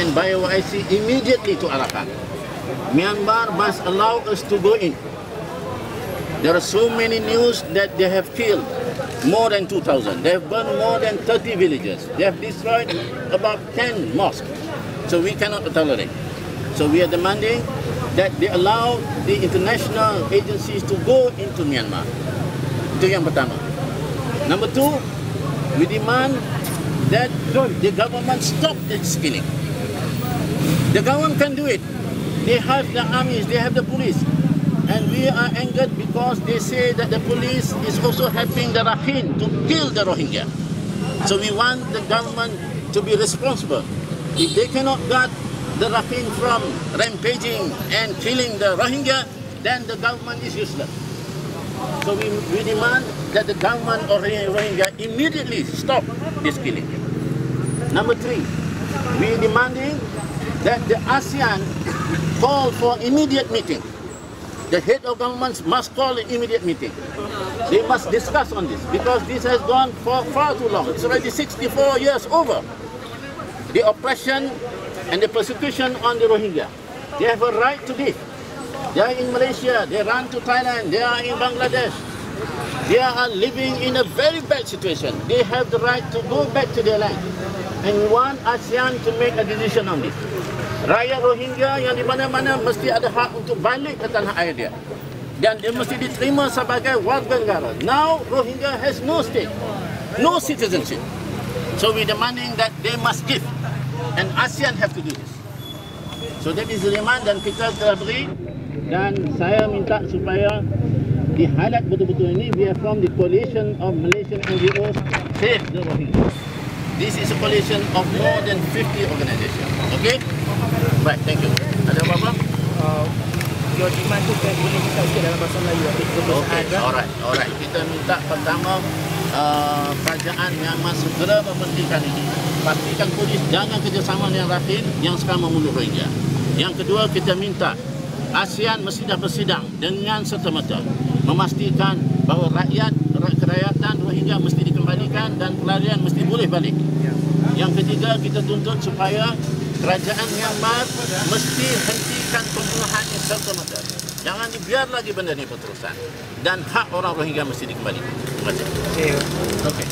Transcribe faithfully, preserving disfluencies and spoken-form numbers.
and B Y O C immediately to Arakan. Myanmar must allow us to go in. There are so many news that they have killed more than two thousand. They have burned more than thirty villages. They have destroyed about ten mosques. So we cannot tolerate. So we are demanding that they allow the international agencies to go into Myanmar. Itu yang pertama. Number two, we demand that the government stop this killing. The government can do it. They have the armies, they have the police. And we are angered because they say that the police is also helping the Rakhine to kill the Rohingya. So we want the government to be responsible. If they cannot guard the Rakhine from rampaging and killing the Rohingya, then the government is useless. So we, we demand that the government of Rohingya immediately stop this killing. Number three, we are demanding that the ASEAN call for immediate meeting. The head of governments must call an immediate meeting. They must discuss on this because this has gone for far too long. It's already sixty-four years over. The oppression and the persecution on the Rohingya. They have a right to live. They are in Malaysia, they run to Thailand, they are in Bangladesh. They are living in a very bad situation. They have the right to go back to their land. And we want ASEAN to make a decision on this. Rakyat Rohingya yang di mana-mana mesti ada hak untuk balik ke tanah air dia. Dan dia mesti diterima sebagai warga negara. Now Rohingya has no state, no citizenship. So we demanding that they must give. And ASEAN have to do this. So that is the demand dan kita telah beri. Dan saya minta supaya di highlight betul-betul ini, we are from the coalition of Malaysian N G Os Save the Rohingya. This is a coalition of more than fifty organizations. Okay? Baik, thank you. Ada apa-apa? Uh, your demand tu kan boleh minta sikit dalam bahasa Melayu. Okay, alright, alright. Kita minta pertama uh, kerajaan Myanmar segera memberhentikan ini. Pastikan polis jangan kerjasama dengan Rakhine yang sekarang membunuh Rohingya. Yang kedua, kita minta ASEAN mesti dah bersidang dengan serta-merta memastikan bahawa rakyat, kerakyatan Rohingya mesti dikembalikan dan pelarian mesti boleh balik. Yang ketiga, kita tuntut supaya kerajaan Myanmar mesti hentikan pembunuhan yang serta-merta. Jangan dibiar lagi benda ini berterusan. Dan hak orang Rohingya mesti dikembalikan. Terima kasih. Okay. Okay.